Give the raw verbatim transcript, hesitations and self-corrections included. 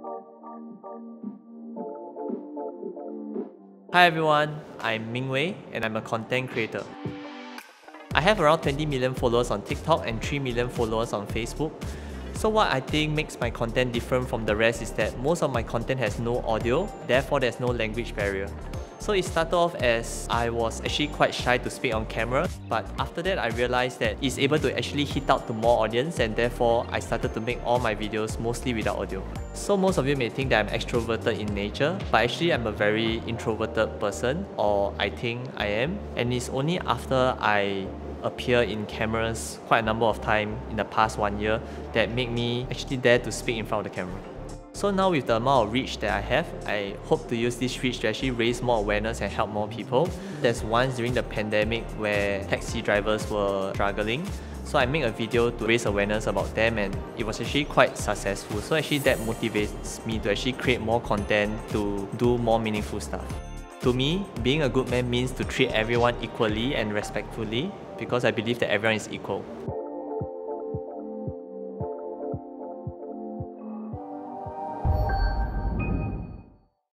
Hi everyone, I'm Ming Wei and I'm a content creator. I have around twenty million followers on TikTok and three million followers on Facebook. So what I think makes my content different from the rest is that most of my content has no audio, therefore there's no language barrier. So it started off as I was actually quite shy to speak on camera, but after that I realized that it's able to actually hit out to more audience, and therefore I started to make all my videos mostly without audio. So most of you may think that I'm extroverted in nature, but actually I'm a very introverted person, or I think I am, and it's only after I appear in cameras quite a number of times in the past one year that made me actually dare to speak in front of the camera. So now with the amount of reach that I have, I hope to use this reach to actually raise more awareness and help more people. There's once during the pandemic where taxi drivers were struggling. So I made a video to raise awareness about them, and it was actually quite successful. So actually that motivates me to actually create more content to do more meaningful stuff. To me, being a good man means to treat everyone equally and respectfully, because I believe that everyone is equal.